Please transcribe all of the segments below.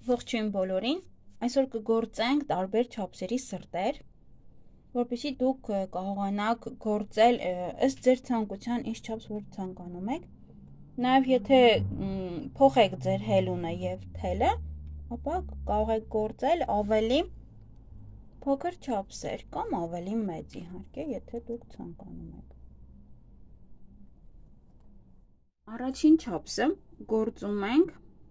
Ողջույն բոլորին, այսօր կգործենք տարբեր չափսերի սրտեր, որպեսզի դուք կարողանաք գործել ըստ ձեր ցանկության ինչ չափս որ ցանկանում եք։ Նաև եթե փոխեք ձեր հելունը եւ թելը, ապա կարող եք գործել ավելի փոքր չափսեր կամ ավելի մեծ իհարկե, եթե դուք ցանկանում եք։ Առաջին չափսը գործում ենք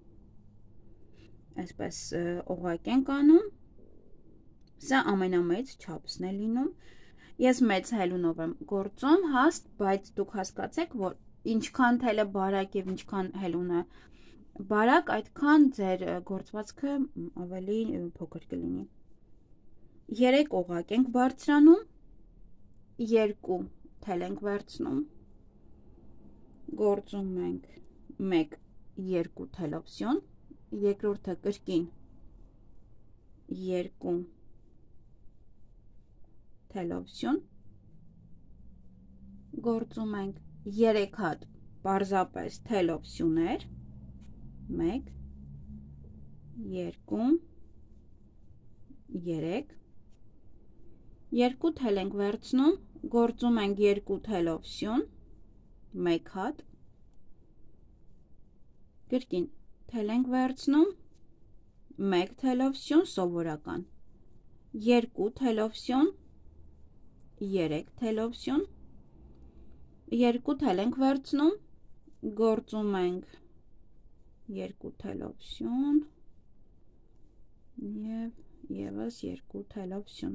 այսպես օղակ ենք անում, սա ամենամեծ չափսն է լինում, ես մեծ հելունով եմ գործում հաստ, բայց դուք հասկացեք, որ ինչքան թելը բարակ և ինչքան հելունը բարակ, այդքան ձեր գործվածքը ավելի փոքր կլինի։ 3 օղակ ենք բարձրանում, 2 թել ենք վերցնում, գործում ենք 1-2 թելովսյուն, երկրորդը կրկին 2 թելովսյուն, գործում ենք 3 հատ պարզապես թելովսյուներ, 1, 2, 3, 2 թել ենք վերցնում, գործում ենք 2 թելովսյուն, 1 հատ, կրկին թել ենք վերցնում, 1 թելովսյուն սովորական, 2 թելովսյուն, 3 թելովսյուն, 2 թել ենք վերցնում, գործում ենք 2 թելովսյուն և ևս 2 թելովսյուն,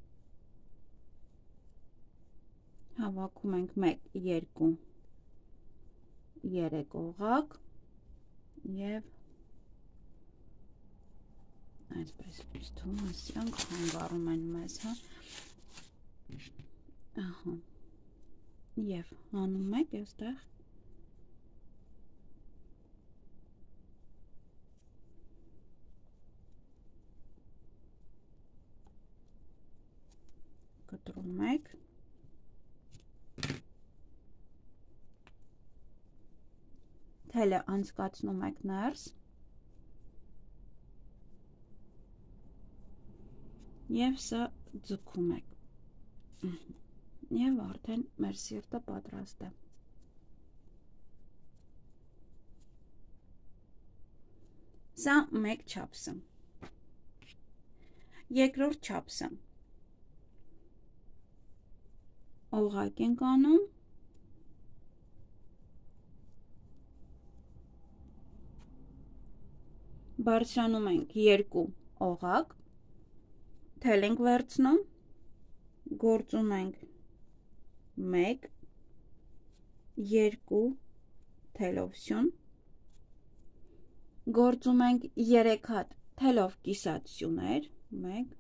հավաքում ենք 1, 2, 3 օղակ և այսպես թվում է սրանք խանգարում են մեզ, ահա, և հանում եք այստեղ կտրում եք, թելը անցկացնում եք ներս և սա ձգում եք և արդեն մեր սիրտը պատրաստ է։ Սա մեկ չափսը։ Երկրորդ չափսը օղակ ենք անում, բարձրանում ենք 2 օղակ, թել ենք վերցնում, գործում ենք 1, 2 թելովսյուն, գործում ենք 3 հատ թելով կիսած սյուներ, 1,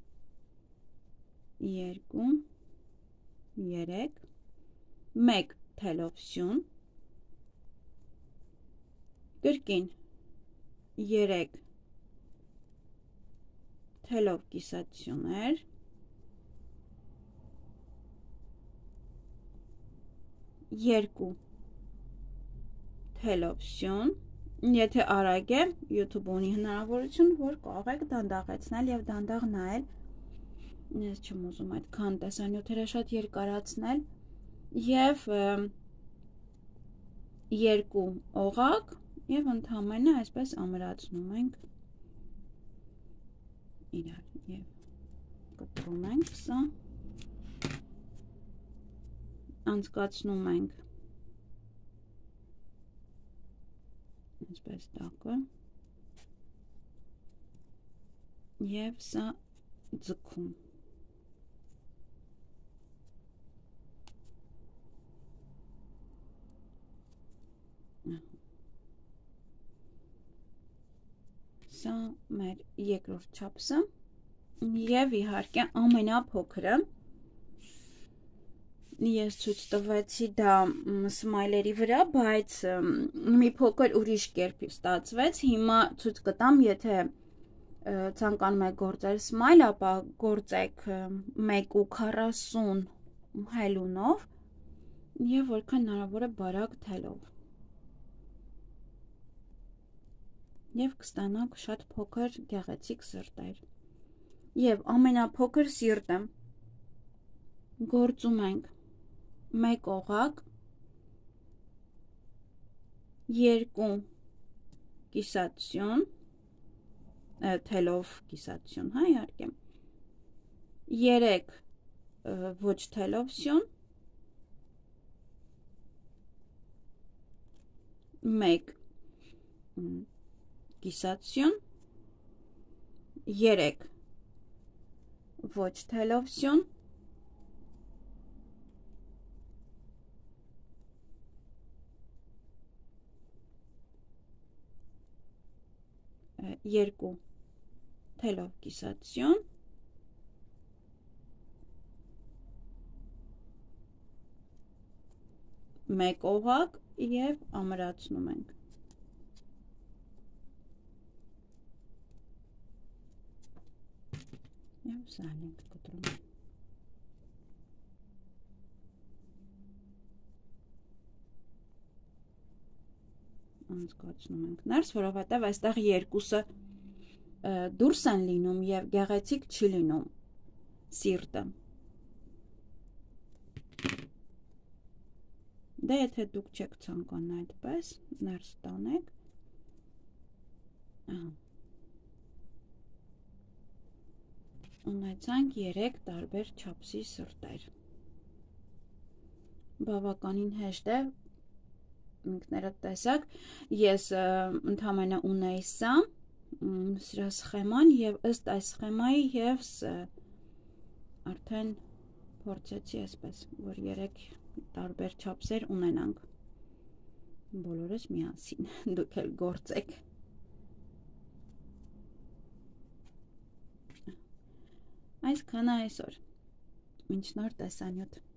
2, 3, 1 թելովսյուն, կրկին 3 թելով կիսած սյուներ, 2 թելովսյուն, եթե արագ է, YouTube ունի հնարավորություն, որ կարող եք դանդաղեցնել և դանդաղ նայել, ես չեմ ուզում այդքան տեսանյութերը շատ երկարացնել, և 2 օղակ և ընդամենը այսպես ամրացնում ենք իրար և կտրում ենք սա, անցկացնում ենք այսպես տակը և սա ձգում։ Սա մեր երկրորդ չափսը և իհարկե ամենափոքրը, ես ցույց տվեցի դա սմայլերի վրա, բայց մի փոքր ուրիշ կերպ ստացվեց, հիմա ցույց կտամ, եթե ցանկանում եք գործել սմայլ, ապա գործեք 1:40 հելունով և որքան հնարավոր է բարակ թելով։ և կստանանք շատ փոքր գեղեցիկ սրտեր։ Եվ ամենափոքր սիրտը գործում ենք 1 օղակ, 2 կիսատսյուն, թելով կիսատսյուն, հա իհարկե, 3 ոչ թելով սյուն, 1 կիսատսյուն, 3 ոչ թելով սյուն, 2 թելով կիսատսյուն, 1 օղակ և ամրացնում ենք։ Եվ սա ենք կտրում։ Անցկացնում ենք ներս, որովհետև այստեղ երկուսը դուրս են լինում և գեղեցիկ չի լինում սիրտը։ Դե եթե դուք չեք ցանկանում այդպես, ներս տանեք։ Ունեցանք 3 տարբեր չափսի սրտեր։ Բավականին հեշտ է, ինքներդ տեսակ, ես ընդամենը ունեի սա, սրա սխեման և ըստ այս սխեմայի ես արդեն փորձեցի այսպես, որ 3 տարբեր չափսեր ունենանք, բոլորս միասին, դուք էլ գործեք։ Այսքանը այսօր, մինչ նոր տեսանյութ։